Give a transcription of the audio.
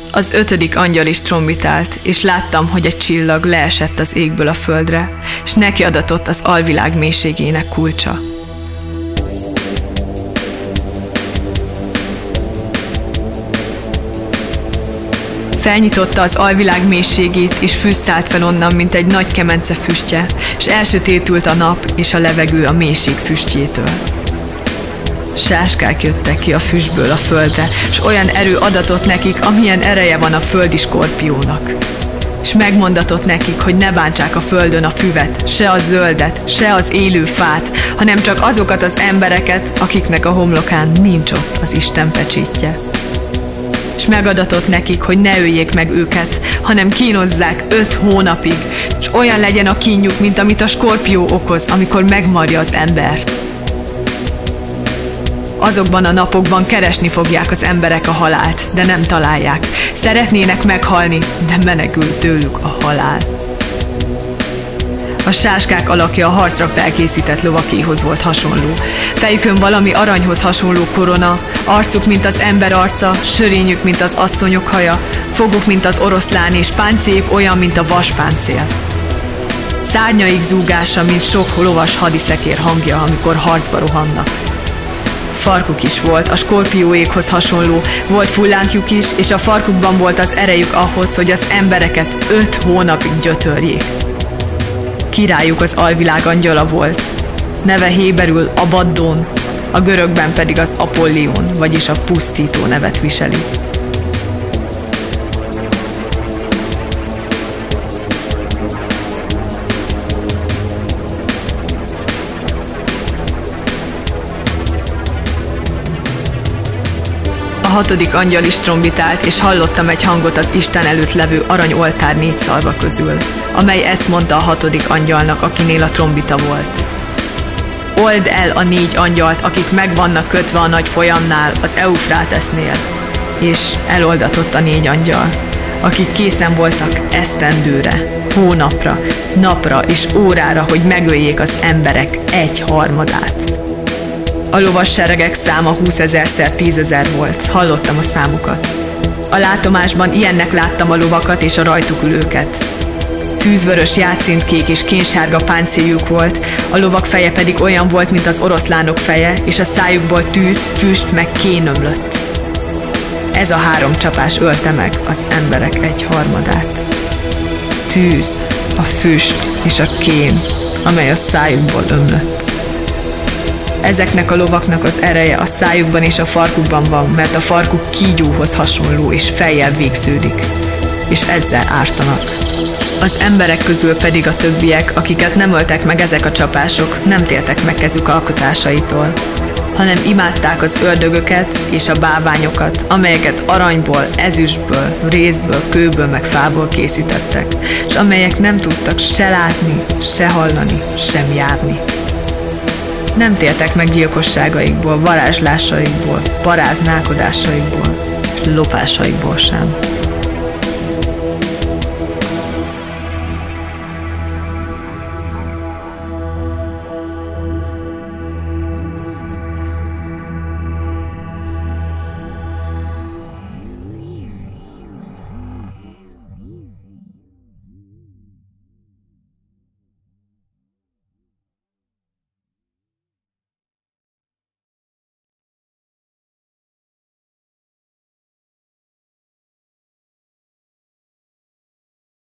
Az 5. angyal is trombitált, és láttam, hogy egy csillag leesett az égből a földre, és neki adatott az alvilág mélységének kulcsa. Felnyitotta az alvilág mélységét, és füst szállt fel onnan, mint egy nagy kemence füstje, és elsötétült a nap és a levegő a mélység füstjétől. Sáskák jöttek ki a füstből a földre, és olyan erő adatott nekik, amilyen ereje van a földi skorpiónak. És megmondatott nekik, hogy ne bántsák a földön a füvet, se a zöldet, se az élő fát, hanem csak azokat az embereket, akiknek a homlokán nincs ott az Isten pecsétje. És megadatott nekik, hogy ne öljék meg őket, hanem kínozzák 5 hónapig, és olyan legyen a kínjuk, mint amit a skorpió okoz, amikor megmarja az embert. Azokban a napokban keresni fogják az emberek a halált, de nem találják. Szeretnének meghalni, de menekül tőlük a halál. A sáskák alakja a harcra felkészített lovakéhoz volt hasonló. Fejükön valami aranyhoz hasonló korona, arcuk, mint az ember arca, sörényük, mint az asszonyok haja, foguk, mint az oroszlán, és páncéljük olyan, mint a vaspáncél. Szárnyaik zúgása, mint sok lovas hadiszekér hangja, amikor harcba rohannak. Farkuk is volt, a skorpióékhoz hasonló, volt fullánkjuk is, és a farkukban volt az erejük ahhoz, hogy az embereket 5 hónapig gyötörjék. Királyuk az alvilág angyala volt, neve héberül Abaddón, a görögben pedig az Apollión, vagyis a pusztító nevet viseli. A 6. angyal is trombitált, és hallottam egy hangot az Isten előtt levő aranyoltár 4 szarva közül, amely ezt mondta a 6. angyalnak, akinél a trombita volt. Old el a 4 angyalt, akik meg vannak kötve a nagy folyamnál, az Eufrátesznél. És eloldatott a 4 angyal, akik készen voltak esztendőre, hónapra, napra és órára, hogy megöljék az emberek 1/3. A lovas seregek száma 20 000-szer 10 000 volt, hallottam a számukat. A látomásban ilyennek láttam a lovakat és a rajtuk ülőket. Tűzvörös, játszintkék és kénsárga páncéljuk volt, a lovak feje pedig olyan volt, mint az oroszlánok feje, és a szájukból tűz, füst meg kén ömlött. Ez a 3 csapás ölte meg az emberek 1/3. Tűz, a füst és a kén, amely a szájukból ömlött. Ezeknek a lovaknak az ereje a szájukban és a farkukban van, mert a farkuk kígyóhoz hasonló és fejjel végződik, és ezzel ártanak. Az emberek közül pedig a többiek, akiket nem öltek meg ezek a csapások, nem tértek meg kezük alkotásaitól, hanem imádták az ördögöket és a bálványokat, amelyeket aranyból, ezüstből, rézből, kőből meg fából készítettek, és amelyek nem tudtak se látni, se hallani, sem járni. Nem tértek meg gyilkosságaikból, varázslásaikból, paráználkodásaikból, lopásaikból sem.